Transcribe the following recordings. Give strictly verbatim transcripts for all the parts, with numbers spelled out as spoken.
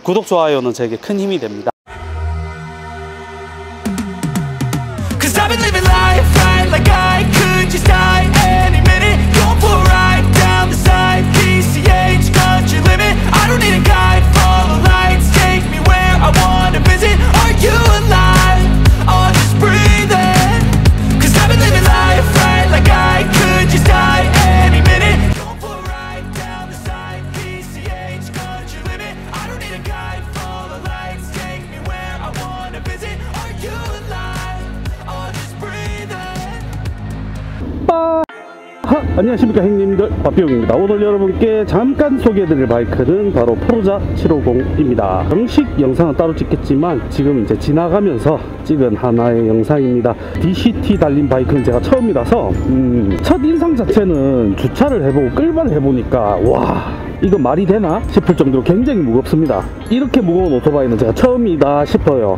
구독, 좋아요는 제게 큰 힘이 됩니다. 안녕하십니까 형님들, 박비용입니다. 오늘 여러분께 잠깐 소개해드릴 바이크는 바로 포르자 칠백오십입니다. 정식 영상은 따로 찍겠지만 지금 이제 지나가면서 찍은 하나의 영상입니다. 디씨티 달린 바이크는 제가 처음이라서 음, 첫 인상 자체는 주차를 해보고 끌바를 해보니까 와, 이거 말이 되나 싶을 정도로 굉장히 무겁습니다. 이렇게 무거운 오토바이는 제가 처음이다 싶어요.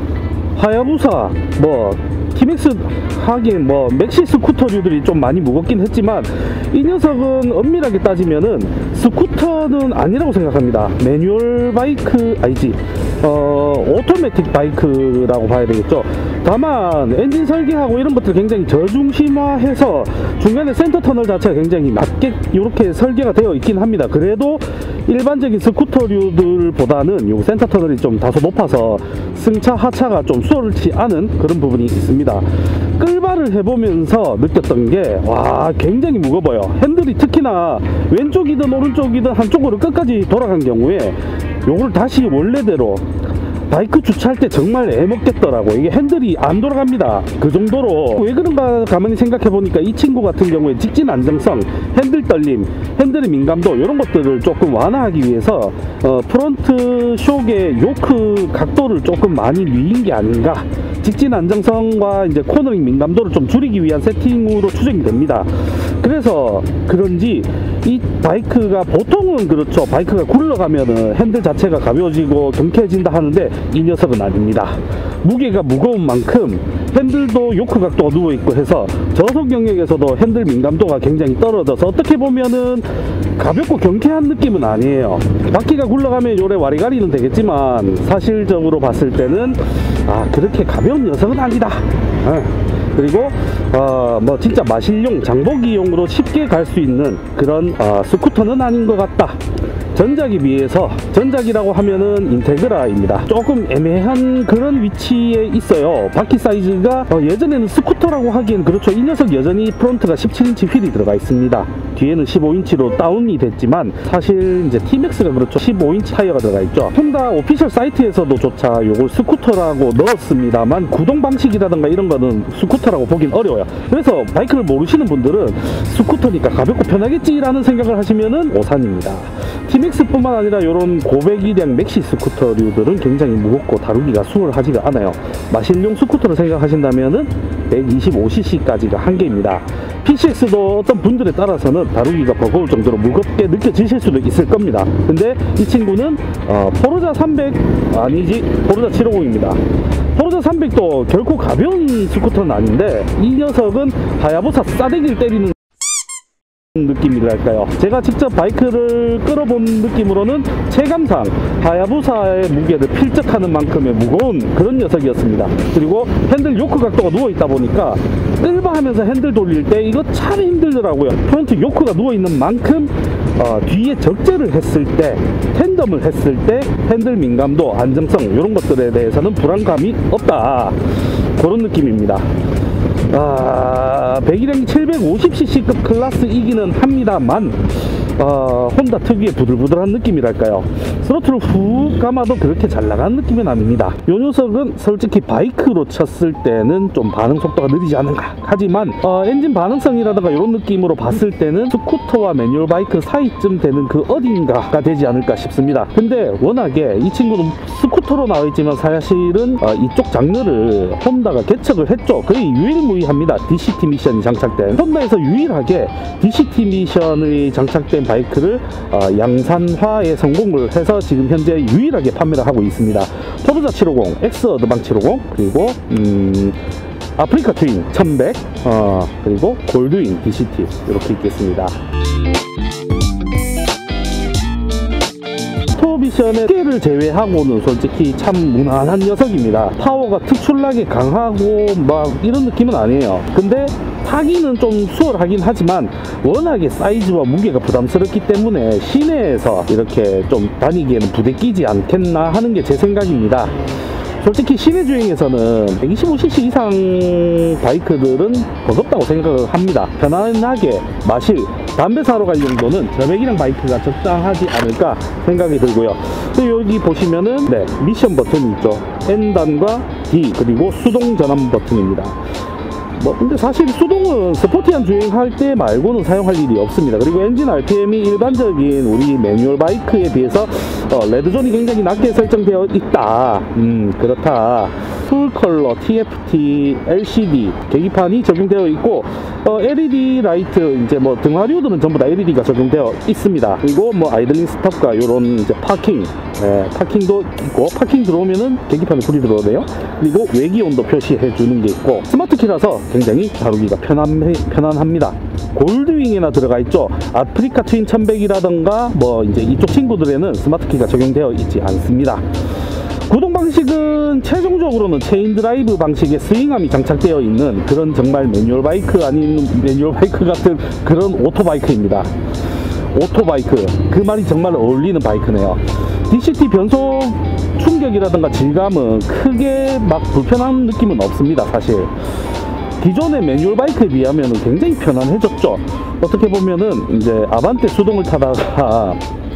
하야부사 뭐 티맥스 하긴 뭐 맥시 스쿠터류들이 좀 많이 무겁긴 했지만 이 녀석은 엄밀하게 따지면은 스쿠터는 아니라고 생각합니다. 매뉴얼 바이크 아니지 어 오토매틱 바이크라고 봐야 되겠죠. 다만 엔진 설계하고 이런 것들 굉장히 저중심화해서 중간에 센터 터널 자체가 굉장히 낮게 이렇게 설계가 되어 있긴 합니다. 그래도 일반적인 스쿠터류들보다는 요 센터 터널이 좀 다소 높아서 승차 하차가 좀 수월치 않은 그런 부분이 있습니다. 끌바를 해보면서 느꼈던 게 와, 굉장히 무거워요. 핸들이 특히나 왼쪽이든 오른쪽이든 한쪽으로 끝까지 돌아간 경우에 요걸 다시 원래대로 바이크 주차할 때 정말 애먹겠더라고. 이게 핸들이 안 돌아갑니다. 그 정도로 왜 그런가 가만히 생각해보니까 이 친구 같은 경우에 직진 안정성, 핸들 떨림, 핸들의 민감도 이런 것들을 조금 완화하기 위해서 어, 프론트 쇼의 요크 각도를 조금 많이 미인 게 아닌가. 직진 안정성과 이제 코너링 민감도를 좀 줄이기 위한 세팅으로 추정이 됩니다. 그래서 그런지 이 바이크가 보통은 그렇죠. 바이크가 굴러가면은 핸들 자체가 가벼워지고 경쾌해진다 하는데 이 녀석은 아닙니다. 무게가 무거운 만큼 핸들도 요크 각도가 누워있고 해서 저속 영역에서도 핸들 민감도가 굉장히 떨어져서 어떻게 보면은 가볍고 경쾌한 느낌은 아니에요. 바퀴가 굴러가면 요래 와리가리는 되겠지만 사실적으로 봤을 때는 아, 그렇게 가벼운 녀석은 아니다. 네. 그리고 어, 뭐 진짜 마실용, 장보기용으로 쉽게 갈 수 있는 그런 어, 스쿠터는 아닌 것 같다. 전작에 비해서, 전작이라고 하면은 인테그라입니다. 조금 애매한 그런 위치에 있어요. 바퀴 사이즈가 어, 예전에는 스쿠터라고 하기엔 그렇죠. 이 녀석 여전히 프론트가 십칠 인치 휠이 들어가 있습니다. 뒤에는 십오 인치로 다운이 됐지만 사실 이제 티맥스가 그렇죠. 십오 인치 타이어가 들어가 있죠. 혼다 오피셜 사이트에서도 조차 요걸 스쿠터라고 넣었습니다만 구동 방식이라든가 이런 거는 스쿠터라고 보긴 어려워요. 그래서 바이크를 모르시는 분들은 스쿠터니까 가볍고 편하겠지라는 생각을 하시면은 오산입니다. 티맥스뿐만 아니라 이런 고배기량 맥시 스쿠터류들은 굉장히 무겁고 다루기가 수월하지가 않아요. 마실용 스쿠터를 생각하신다면은 백이십오 씨씨까지가 한계입니다. 피씨엑스도 어떤 분들에 따라서는 다루기가 버거울 정도로 무겁게 느껴지실 수도 있을 겁니다. 근데 이 친구는 어, 포르자 삼백 아니지 포르자 칠백오십입니다. 포르자 삼백도 결코 가벼운 스쿠터는 아닌데 이 녀석은 하야부사 싸대기를 때리는 느낌이랄까요. 제가 직접 바이크를 끌어본 느낌으로는 체감상 하야부사의 무게를 필적하는 만큼의 무거운 그런 녀석이었습니다. 그리고 핸들 요크 각도가 누워있다 보니까 끌바 하면서 핸들 돌릴 때 이거 참 힘들더라고요. 프론트 요크가 누워있는 만큼 어, 뒤에 적재를 했을 때, 텐덤을 했을 때 핸들 민감도, 안정성 이런 것들에 대해서는 불안감이 없다. 그런 느낌입니다. 아, 배기량이 칠백오십 씨씨급 클래스이기는 합니다만 어, 혼다 특유의 부들부들한 느낌이랄까요. 스로틀을 훅 감아도 그렇게 잘 나가는 느낌은 아닙니다. 이 녀석은 솔직히 바이크로 쳤을 때는 좀 반응 속도가 느리지 않은가. 하지만 어, 엔진 반응성이라든가 이런 느낌으로 봤을 때는 스쿠터와 매뉴얼 바이크 사이쯤 되는 그 어딘가가 되지 않을까 싶습니다. 근데 워낙에 이 친구는 스쿠터로 나와있지만 사실은 어, 이쪽 장르를 혼다가 개척을 했죠. 거의 유일무이합니다. 디씨티 미션이 장착된, 혼다에서 유일하게 디씨티 미션의 장착된 바이크를 어, 양산화에 성공을 해서 지금 현재 유일하게 판매를 하고 있습니다. 포르자 칠백오십, X 어드방 칠백오십, 그리고 음, 아프리카 트윈 천백, 어, 그리고 골드윙 디씨티 이렇게 있겠습니다. 미션의 깨를 제외하고는 솔직히 참 무난한 녀석입니다. 파워가 특출나게 강하고 막 이런 느낌은 아니에요. 근데 타기는 좀 수월하긴 하지만 워낙에 사이즈와 무게가 부담스럽기 때문에 시내에서 이렇게 좀 다니기에는 부대끼지 않겠나 하는 게 제 생각입니다. 솔직히 시내 주행에서는 백이십오 씨씨 이상 바이크들은 버겁다고 생각을 합니다. 편안하게 마실 담배 사러 갈 정도는 저백이랑 바이크가 적당하지 않을까 생각이 들고요. 또 여기 보시면은 네, 미션 버튼이 있죠. N단과 D 그리고 수동 전환 버튼입니다. 뭐 근데 사실 수동은 스포티한 주행할 때 말고는 사용할 일이 없습니다. 그리고 엔진 알피엠이 일반적인 우리 매뉴얼 바이크에 비해서 어, 레드존이 굉장히 낮게 설정되어 있다. 음 그렇다. 풀컬러 티에프티 엘시디 계기판이 적용되어 있고 어, 엘이디 라이트 이제 뭐 등화류들은 전부 다 엘이디가 적용되어 있습니다. 그리고 뭐 아이들링 스탑과 이런 이제 파킹 예, 파킹도 있고 파킹 들어오면은 계기판에 불이 들어오네요. 그리고 외기 온도 표시해 주는 게 있고 스마트 키라서 굉장히 다루기가 편한, 편안합니다. 골드윙이나 들어가 있죠. 아프리카 트윈 천백이라던가 뭐 이제 이쪽 친구들에는 스마트 키가 적용되어 있지 않습니다. 구동 방식은 최종적으로는 체인 드라이브 방식의 스윙암이 장착되어 있는 그런 정말 매뉴얼 바이크 아닌 매뉴얼 바이크 같은 그런 오토바이크입니다. 오토바이크 그 말이 정말 어울리는 바이크네요. 디씨티 변속 충격이라든가 질감은 크게 막 불편한 느낌은 없습니다. 사실 기존의 매뉴얼 바이크에 비하면 굉장히 편안해졌죠. 어떻게 보면은 이제 아반떼 수동을 타다가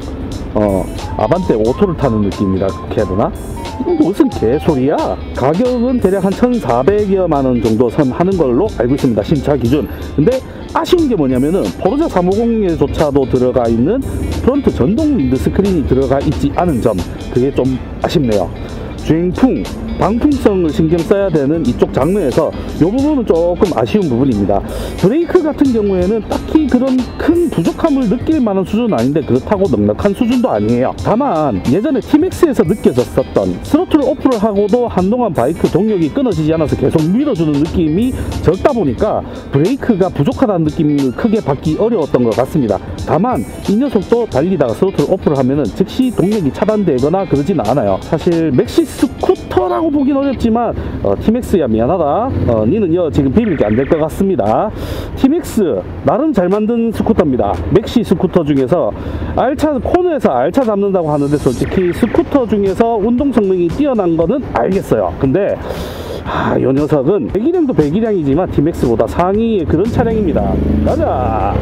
어 아반떼 오토를 타는 느낌이라 그렇게 해야 되나? 무슨 개소리야? 가격은 대략 한 천사백여만 원 정도 선 하는 걸로 알고 있습니다. 신차 기준. 근데 아쉬운 게 뭐냐면은 포르자 삼백오십에조차도 들어가 있는 프론트 전동 윈드 스크린이 들어가 있지 않은 점, 그게 좀 아쉽네요. 주행풍, 방풍성을 신경 써야 되는 이쪽 장르에서 이 부분은 조금 아쉬운 부분입니다. 브레이크 같은 경우에는 딱히 그런 큰 부족함을 느낄 만한 수준은 아닌데 그렇다고 넉넉한 수준도 아니에요. 다만 예전에 티맥스에서 느껴졌었던 스로틀 오프를 하고도 한동안 바이크 동력이 끊어지지 않아서 계속 밀어주는 느낌이 적다 보니까 브레이크가 부족하다는 느낌을 크게 받기 어려웠던 것 같습니다. 다만 이 녀석도 달리다가 스로틀 오프를 하면은 즉시 동력이 차단되거나 그러지는 않아요. 사실 맥시 스쿠터라고 보긴 어렵지만 어, 티맥스야 미안하다. 어, 니는 여 지금 비빌 게 안 될 것 같습니다. 티맥스 나름 잘 만든 스쿠터입니다. 맥시 스쿠터 중에서 알차 코너에서 알차 잡는다고 하는데 솔직히 스쿠터 중에서 운동 성능이 뛰어난 거는 알겠어요. 근데 아, 이 녀석은 배기량도 배기량이지만 티맥스보다 상위의 그런 차량입니다. 가자.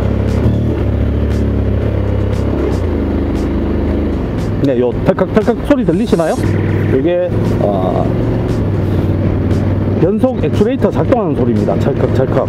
네, 요 탈칵탈칵 소리 들리시나요? 이게 어, 변속 액추레이터 작동하는 소리입니다. 찰칵찰칵.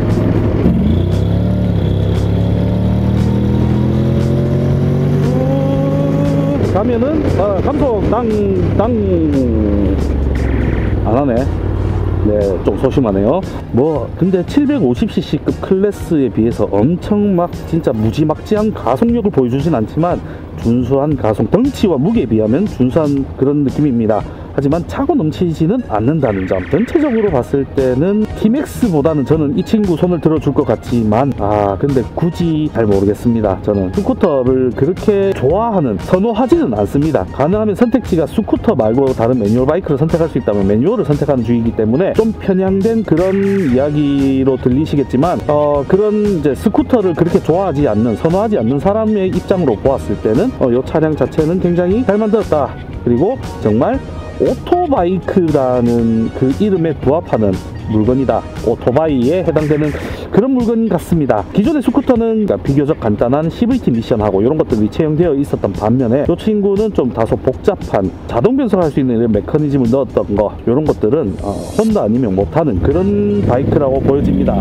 가면은 어, 감속 땅땅 안하네. 네, 좀 소심하네요. 뭐 근데 칠백오십 씨씨급 클래스에 비해서 엄청 막 진짜 무지막지한 가속력을 보여주진 않지만 준수한 가속, 덩치와 무게에 비하면 준수한 그런 느낌입니다. 하지만 차고 넘치지는 않는다는 점, 전체적으로 봤을 때는 티맥스보다는 저는 이 친구 손을 들어줄 것 같지만 아 근데 굳이 잘 모르겠습니다. 저는 스쿠터를 그렇게 좋아하는, 선호하지는 않습니다. 가능하면 선택지가 스쿠터 말고 다른 매뉴얼 바이크를 선택할 수 있다면 매뉴얼을 선택하는 주의이기 때문에 좀 편향된 그런 이야기로 들리시겠지만 어 그런 이제 스쿠터를 그렇게 좋아하지 않는, 선호하지 않는 사람의 입장으로 보았을 때는 어, 이 차량 자체는 굉장히 잘 만들었다. 그리고 정말 오토바이크라는 그 이름에 부합하는 물건이다. 오토바이에 해당되는 그런 물건 같습니다. 기존의 스쿠터는 비교적 간단한 씨브이티 미션하고 이런 것들이 채용되어 있었던 반면에 이 친구는 좀 다소 복잡한 자동 변속할 수 있는 이런 메커니즘을 넣었던 거, 이런 것들은 어, 혼다 아니면 못하는 그런 바이크라고 보여집니다.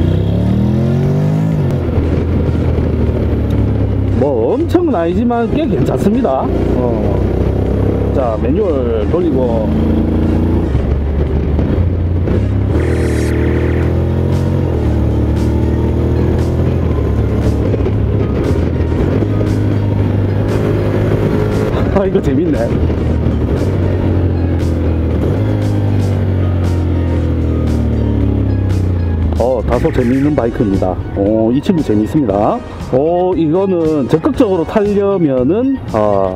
뭐 엄청은 아니지만 꽤 괜찮습니다. 어. 자, 매뉴얼 돌리고 아 이거 재밌네. 어 다소 재미있는 바이크입니다. 어, 이 친구 재미있습니다. 어 이거는 적극적으로 타려면은 어,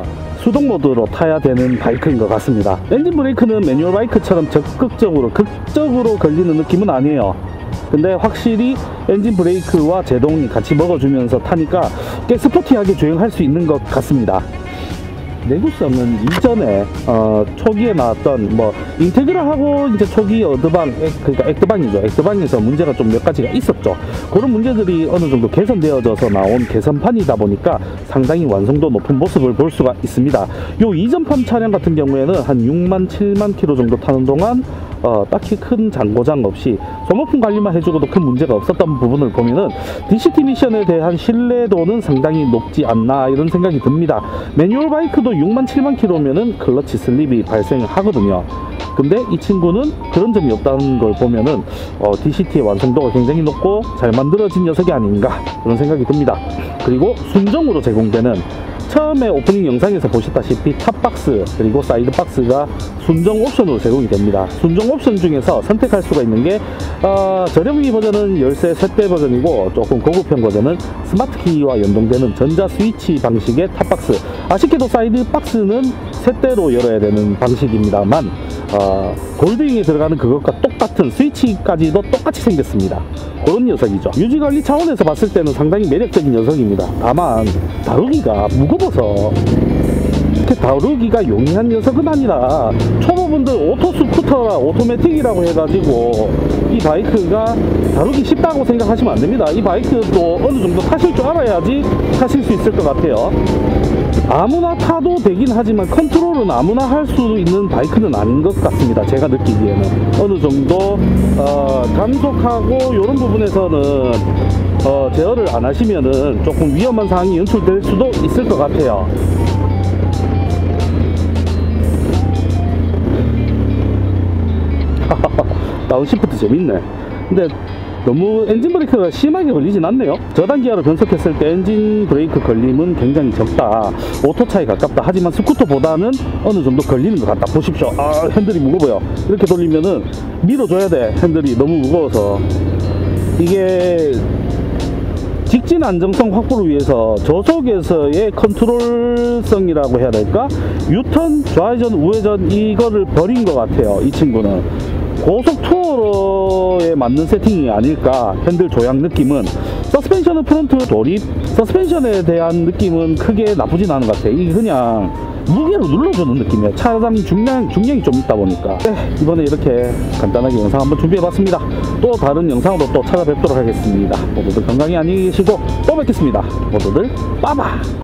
수동 모드로 타야 되는 바이크인 것 같습니다. 엔진 브레이크는 매뉴얼 바이크처럼 적극적으로 극적으로 걸리는 느낌은 아니에요. 근데 확실히 엔진 브레이크와 제동이 같이 먹어주면서 타니까 꽤 스포티하게 주행할 수 있는 것 같습니다. 내구성은 이전에 어, 초기에 나왔던 뭐 인테그라하고 이제 초기 어드방, 그러니까 액드방이죠. 액드방에서 문제가 좀 몇 가지가 있었죠. 그런 문제들이 어느 정도 개선되어져서 나온 개선판이다 보니까 상당히 완성도 높은 모습을 볼 수가 있습니다. 요 이전판 차량 같은 경우에는 한 육만, 칠만 킬로미터 정도 타는 동안 어, 딱히 큰 잔고장 없이 소모품 관리만 해주고도 큰 문제가 없었던 부분을 보면은 디씨티 미션에 대한 신뢰도는 상당히 높지 않나 이런 생각이 듭니다. 매뉴얼 바이크도 육만, 칠만 킬로미터면은 클러치 슬립이 발생하거든요. 근데 이 친구는 그런 점이 없다는 걸 보면은 어, 디씨티의 완성도가 굉장히 높고 잘 만들어진 녀석이 아닌가 그런 생각이 듭니다. 그리고 순정으로 제공되는, 처음에 오프닝 영상에서 보셨다시피 탑박스 그리고 사이드박스가 순정 옵션으로 제공이 됩니다. 순정 옵션 중에서 선택할 수가 있는 게 어, 저렴이 버전은 열쇠 셋대 버전이고 조금 고급형 버전은 스마트키와 연동되는 전자 스위치 방식의 탑박스, 아쉽게도 사이드박스는 셋대로 열어야 되는 방식입니다만 어, 골드윙에 들어가는 그것과 똑같은 스위치까지도 똑같이 생겼습니다. 그런 녀석이죠. 유지관리 차원에서 봤을 때는 상당히 매력적인 녀석입니다. 다만 다루기가 무거워서 이렇게 다루기가 용이한 녀석은 아니라 초보분들 오토스쿠터라 오토매틱이라고 해가지고 이 바이크가 다루기 쉽다고 생각하시면 안됩니다. 이 바이크도 어느 정도 타실 줄 알아야지 타실 수 있을 것 같아요. 아무나 타도 되긴 하지만 컨트롤은 아무나 할 수 있는 바이크는 아닌 것 같습니다. 제가 느끼기에는 어느 정도 어, 감속하고 이런 부분에서는 어, 제어를 안 하시면은 조금 위험한 상황이 연출될 수도 있을 것 같아요. 다운시프트 재밌네. 근데 너무 엔진 브레이크가 심하게 걸리진 않네요. 저단기아로 변속했을 때 엔진 브레이크 걸림은 굉장히 적다, 오토차에 가깝다. 하지만 스쿠터보다는 어느 정도 걸리는 것 같다. 보십시오. 아, 핸들이 무거워요. 이렇게 돌리면은 밀어줘야 돼. 핸들이 너무 무거워서. 이게 직진 안정성 확보를 위해서 저속에서의 컨트롤성이라고 해야 될까? 유턴, 좌회전, 우회전 이거를 버린 것 같아요. 이 친구는 고속 투어로에 맞는 세팅이 아닐까. 핸들 조향 느낌은, 서스펜션은 프론트 조립, 서스펜션에 대한 느낌은 크게 나쁘진 않은 것 같아요. 이게 그냥 무게로 눌러주는 느낌이에요. 차량 중량, 중량이 좀 있다 보니까. 네, 이번에 이렇게 간단하게 영상 한번 준비해봤습니다. 또 다른 영상으로 또 찾아뵙도록 하겠습니다. 모두들 건강히 안녕히 계시고 또 뵙겠습니다. 모두들 빠바.